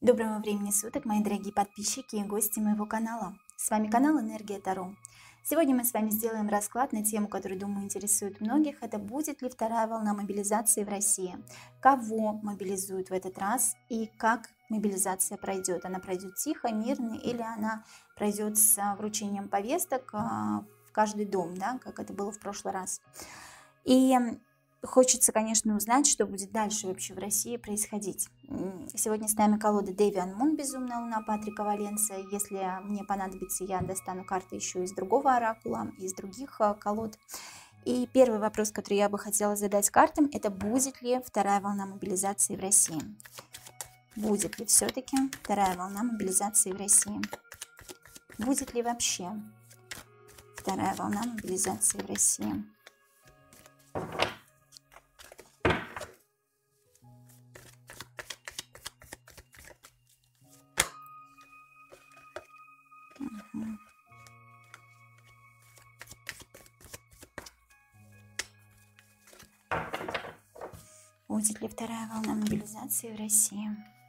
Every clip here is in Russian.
Доброго времени суток, мои дорогие подписчики и гости моего канала. С вами канал Энергия Таро. Сегодня мы с вами сделаем расклад на тему, которая, думаю, интересует многих. Это будет ли вторая волна мобилизации в России? Кого мобилизуют в этот раз и как мобилизация пройдет? Она пройдет тихо, мирно или она пройдет с вручением повесток в каждый дом, да, как это было в прошлый раз? И хочется, конечно, узнать, что будет дальше вообще в России происходить. Сегодня с нами колода Deviant Moon, Безумная Луна Патрика Валенса. Если мне понадобится, я достану карты еще из другого оракула, из других колод. И первый вопрос, который я бы хотела задать картам, это будет ли вторая волна мобилизации в России? Будет ли все-таки вторая волна мобилизации в России? Будет ли вообще вторая волна мобилизации в России? Будет ли вторая волна мобилизации в России?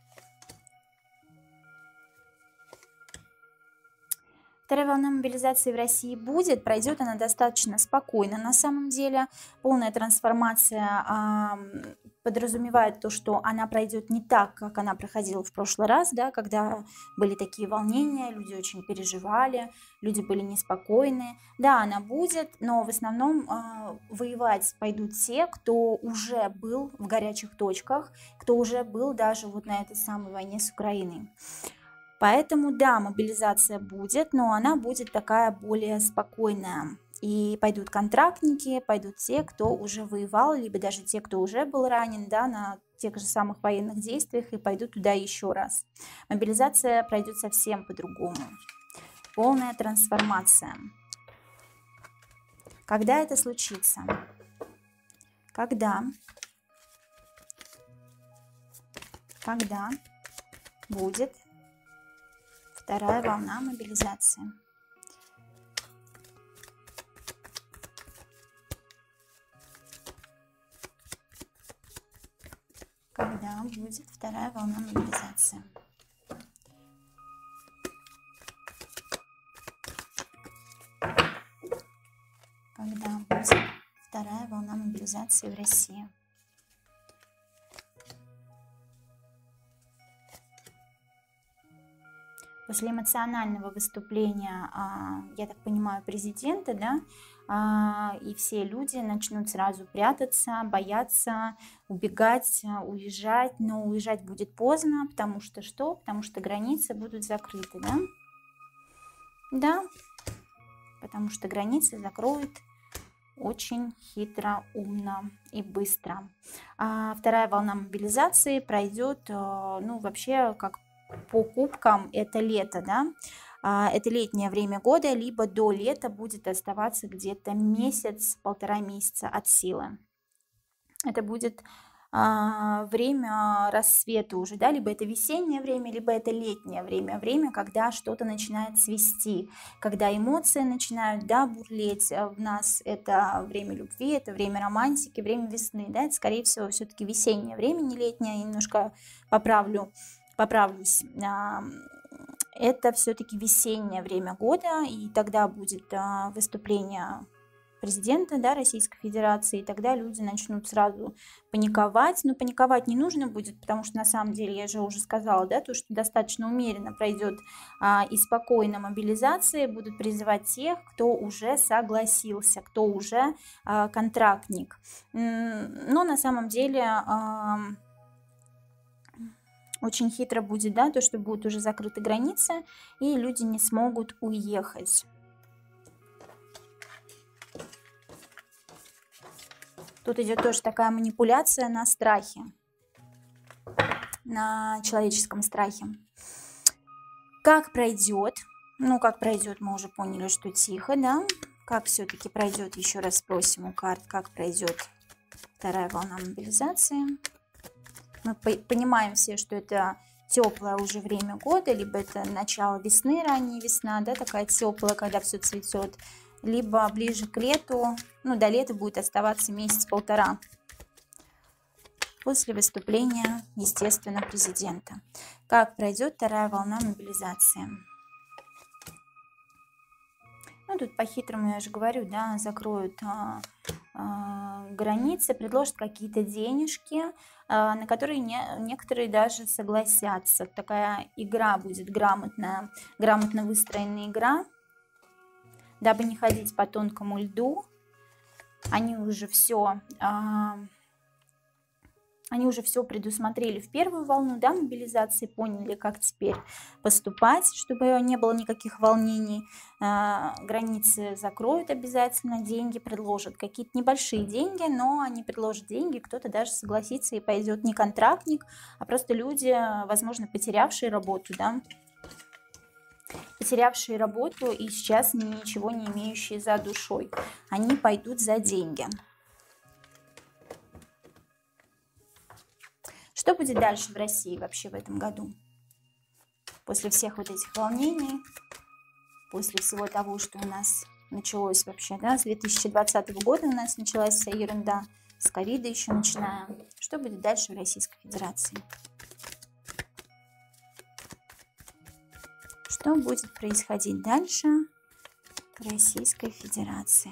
Вторая волна мобилизации в России будет, пройдет она достаточно спокойно. На самом деле полная трансформация подразумевает то, что она пройдет не так, как она проходила в прошлый раз, да, когда были такие волнения, люди очень переживали, люди были неспокойны. Да, она будет, но в основном воевать пойдут те, кто уже был в горячих точках, кто уже был даже вот на этой самой войне с Украиной. Поэтому, да, мобилизация будет, но она будет такая более спокойная. И пойдут контрактники, пойдут те, кто уже воевал, либо даже те, кто уже был ранен, да, на тех же самых военных действиях, и пойдут туда еще раз. Мобилизация пройдет совсем по-другому. Полная трансформация. Когда это случится? Когда будет вторая волна мобилизации? Когда будет вторая волна мобилизации? Когда будет вторая волна мобилизации в России? После эмоционального выступления, я так понимаю, президента, да, и все люди начнут сразу прятаться, бояться, убегать, уезжать, но уезжать будет поздно, потому что что? Потому что границы будут закрыты, да? Да, потому что границы закроют очень хитро, умно и быстро. Вторая волна мобилизации пройдет, ну, вообще, как по кубкам, это лето, да, это летнее время года, либо до лета будет оставаться где-то месяц, полтора месяца от силы. Это будет время рассвета уже, да, либо это весеннее время, либо это летнее время, когда что-то начинает цвести, когда эмоции начинают, да, бурлеть в нас. Это время любви, это время романтики, время весны, да, это, скорее всего, все-таки весеннее время, не летнее, я немножко поправлюсь. Это все-таки весеннее время года, и тогда будет выступление президента, да, Российской Федерации, и тогда люди начнут сразу паниковать. Но паниковать не нужно будет, потому что на самом деле, я же уже сказала, да, то, что достаточно умеренно пройдет и спокойно мобилизация, будут призывать тех, кто уже согласился, кто уже контрактник. Но на самом деле очень хитро будет, да, то, что будут уже закрыты границы, и люди не смогут уехать. Тут идет тоже такая манипуляция на страхе, на человеческом страхе. Как пройдет? Ну, как пройдет, мы уже поняли, что тихо, да? Как все-таки пройдет, еще раз спросим у карт, как пройдет вторая волна мобилизации. Мы понимаем все, что это теплое уже время года, либо это начало весны, ранняя весна, да, такая теплая, когда все цветет, либо ближе к лету, ну, до лета будет оставаться месяц-полтора. после выступления, естественно, президента. Как пройдет вторая волна мобилизации? Ну, тут по-хитрому, я же говорю, да, закроют границы, предложат какие-то денежки, на которые некоторые даже согласятся. Такая игра будет грамотно выстроенная игра, дабы не ходить по тонкому льду. Они уже все предусмотрели в первую волну, да, мобилизации, поняли, как теперь поступать, чтобы не было никаких волнений. Границы закроют обязательно, деньги предложат, какие-то небольшие деньги, но они предложат деньги, кто-то даже согласится и пойдет не контрактник, а просто люди, возможно, потерявшие работу, да, потерявшие работу и сейчас ничего не имеющие за душой. Они пойдут за деньги. Что будет дальше в России вообще в этом году? После всех вот этих волнений, после всего того, что у нас началось вообще, да, с 2020 года у нас началась вся ерунда, с ковида еще начиная. Что будет дальше в Российской Федерации? Что будет происходить дальше в Российской Федерации?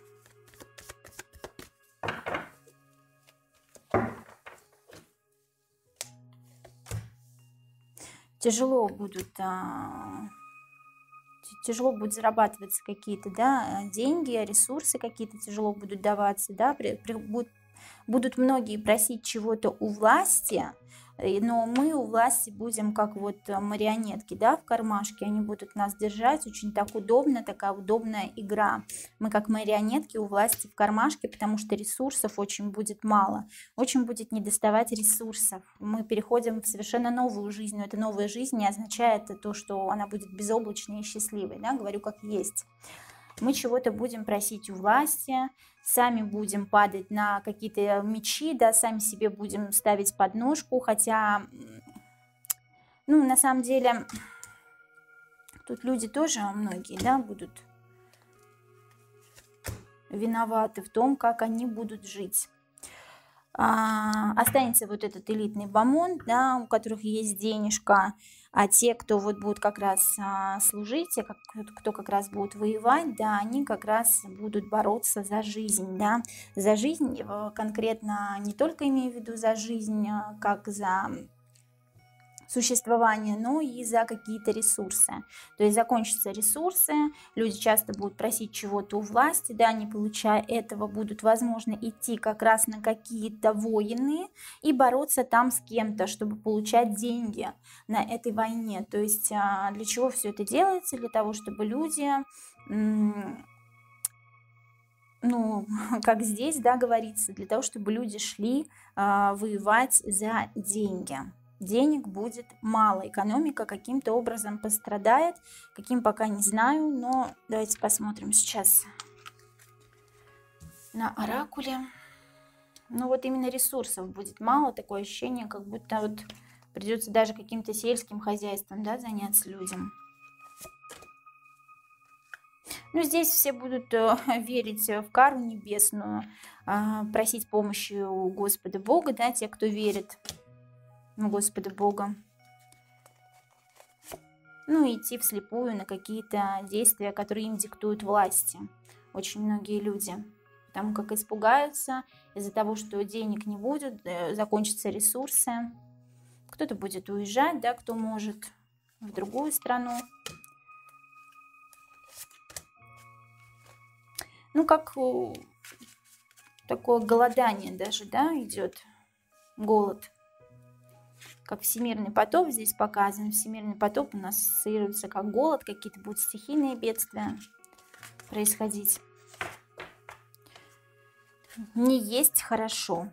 Тяжело будет зарабатываться какие-то, да, деньги, ресурсы какие-то тяжело будут даваться, да, будут многие просить чего-то у власти, но мы у власти будем как вот марионетки, да, в кармашке, они будут нас держать, очень так удобно, такая удобная игра. Мы как марионетки у власти в кармашке, потому что ресурсов очень будет мало, очень будет недоставать ресурсов. Мы переходим в совершенно новую жизнь, но эта новая жизнь не означает то, что она будет безоблачной и счастливой, да, говорю как есть. Мы чего-то будем просить у власти, сами будем падать на какие-то мячи, да, сами себе будем ставить подножку, хотя, ну, на самом деле, тут люди тоже многие, да, будут виноваты в том, как они будут жить. Останется вот этот элитный бомонд, да, у которых есть денежка, а те, кто вот будут как раз служить, кто как раз будет воевать, да, они как раз будут бороться за жизнь, да, за жизнь, конкретно не только имею в виду за жизнь, как за существование, но и за какие-то ресурсы. То есть закончатся ресурсы, люди часто будут просить чего-то у власти, да, не получая этого, будут, возможно, идти как раз на какие-то войны и бороться там с кем-то, чтобы получать деньги на этой войне. То есть для чего все это делается? Для того, чтобы люди, ну, как здесь, да, говорится, для того, чтобы люди шли воевать за деньги. Денег будет мало, экономика каким-то образом пострадает, каким пока не знаю, но давайте посмотрим сейчас на оракуле. Ну вот именно ресурсов будет мало, такое ощущение, как будто вот придется даже каким-то сельским хозяйством, да, заняться людям. Ну здесь все будут верить в кару небесную, просить помощи у Господа Бога, да, те, кто верит Господа Бога. Ну, идти вслепую на какие-то действия, которые им диктуют власти. Очень многие люди. Потому как испугаются из-за того, что денег не будет, закончатся ресурсы. Кто-то будет уезжать, да, кто может, в другую страну. Ну, как такое голодание даже, да, идет. Голод. Как всемирный потоп здесь показан. Всемирный потоп у нас ассоциируется как голод, какие-то будут стихийные бедствия происходить. Не есть хорошо.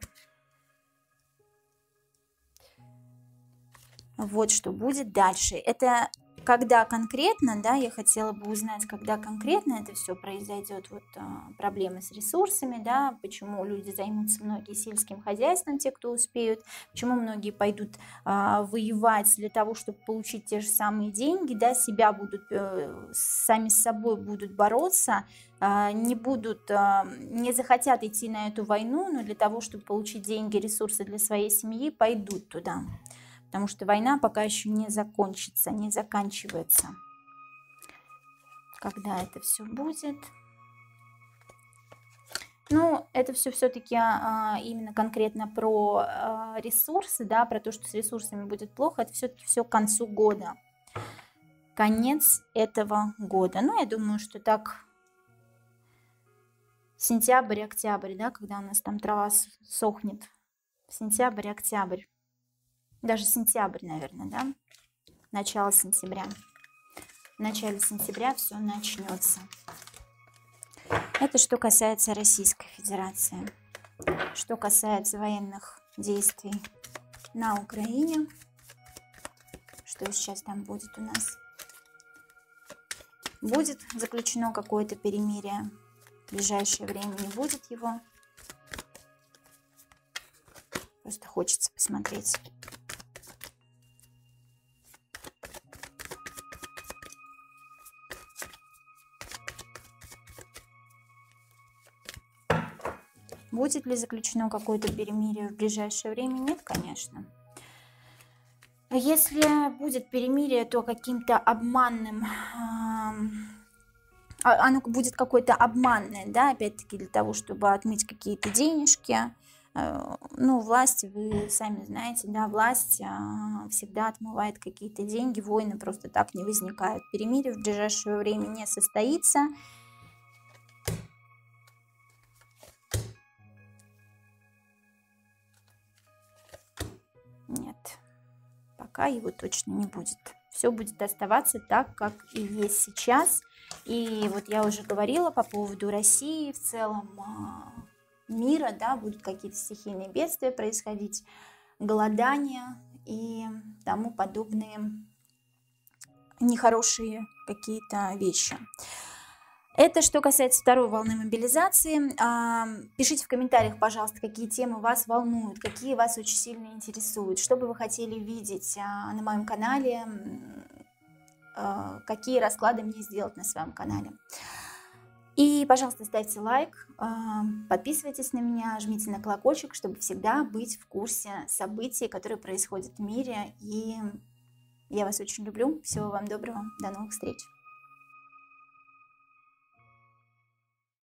Вот что будет дальше. Это когда конкретно, да, я хотела бы узнать, когда конкретно это все произойдет, вот проблемы с ресурсами, да, почему люди займутся многие сельским хозяйством, те, кто успеют, почему многие пойдут воевать для того, чтобы получить те же самые деньги, да, себя будут, сами с собой будут бороться, не будут, не захотят идти на эту войну, но для того, чтобы получить деньги, ресурсы для своей семьи, пойдут туда. Потому что война пока еще не закончится, не заканчивается. Когда это все будет? Ну, это все-таки именно конкретно про ресурсы, да, про то, что с ресурсами будет плохо, это все к концу года. Конец этого года. Ну, я думаю, что так сентябрь, октябрь, да, когда у нас там трава сохнет. Сентябрь, октябрь. Даже сентябрь, наверное, да? Начало сентября. В начале сентября все начнется. Это что касается Российской Федерации. Что касается военных действий на Украине. Что сейчас там будет у нас? Будет заключено какое-то перемирие. В ближайшее время не будет его. Просто хочется посмотреть. Будет ли заключено какое-то перемирие в ближайшее время? Нет, конечно. Если будет перемирие, то каким-то обманным, оно будет какое-то обманное, да, опять-таки для того, чтобы отмыть какие-то денежки. Ну, власть, вы сами знаете, да, власть всегда отмывает какие-то деньги, войны просто так не возникают. Перемирие в ближайшее время не состоится. Нет, пока его точно не будет. Все будет оставаться так, как и есть сейчас. И вот я уже говорила по поводу России, в целом мира, да, будут какие-то стихийные бедствия происходить, голодания и тому подобные нехорошие какие-то вещи. Это что касается второй волны мобилизации. Пишите в комментариях, пожалуйста, какие темы вас волнуют, какие вас очень сильно интересуют, что бы вы хотели видеть на моем канале, какие расклады мне сделать на своем канале. И, пожалуйста, ставьте лайк, подписывайтесь на меня, жмите на колокольчик, чтобы всегда быть в курсе событий, которые происходят в мире. И я вас очень люблю. Всего вам доброго. До новых встреч.